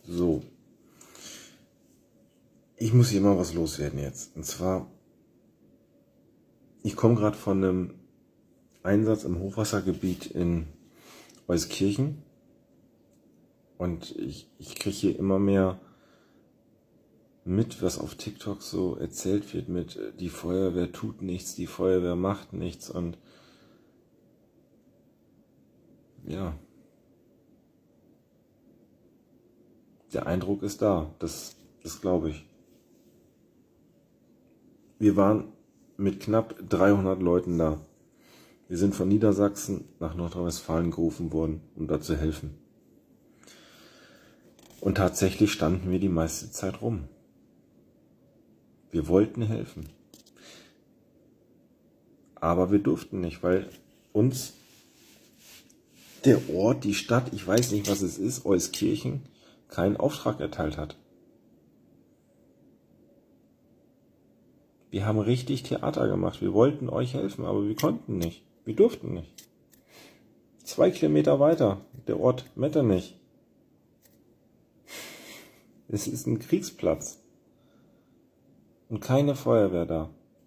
So. Ich muss hier mal was loswerden jetzt. Und zwar, ich komme gerade von einem Einsatz im Hochwassergebiet in Euskirchen. Und ich kriege hier immer mehr mit, was auf TikTok so erzählt wird mit, die Feuerwehr tut nichts, die Feuerwehr macht nichts und ja, der Eindruck ist da, das glaube ich. Wir waren mit knapp 300 Leuten da. Wir sind von Niedersachsen nach Nordrhein-Westfalen gerufen worden, um da zu helfen. Und tatsächlich standen wir die meiste Zeit rum. Wir wollten helfen. Aber wir durften nicht, weil uns der Ort, die Stadt, ich weiß nicht, was es ist, Euskirchen, keinen Auftrag erteilt hat. Wir haben richtig Theater gemacht. Wir wollten euch helfen, aber wir konnten nicht. Wir durften nicht. 2 Kilometer weiter, der Ort Metternich. Es ist ein Kriegsplatz. Und keine Feuerwehr da.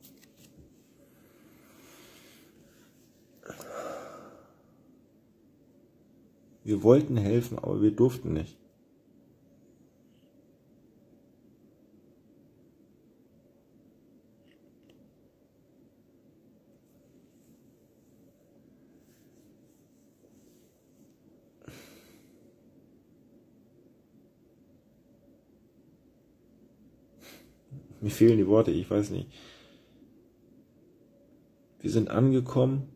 Wir wollten helfen, aber wir durften nicht. Mir fehlen die Worte, ich weiß nicht. Wir sind angekommen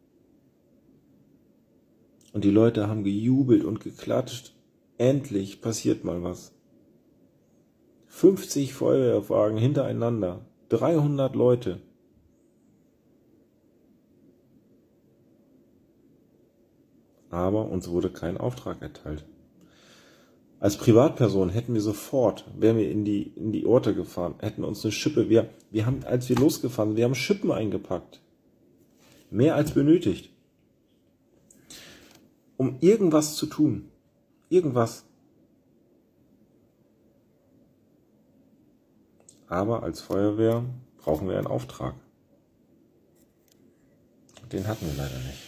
und die Leute haben gejubelt und geklatscht. Endlich passiert mal was. 50 Feuerwehrwagen hintereinander, 300 Leute. Aber uns wurde kein Auftrag erteilt. Als Privatperson hätten wir sofort, wären wir in die Orte gefahren, hätten uns eine Schippe, wir haben, als wir losgefahren sind, wir haben Schippen eingepackt. Mehr als benötigt. Um irgendwas zu tun. Irgendwas. Aber als Feuerwehr brauchen wir einen Auftrag. Den hatten wir leider nicht.